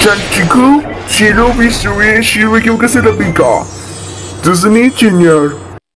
Salchiku, cielo, visuie, siły kiełka serabika. Do zobaczenia.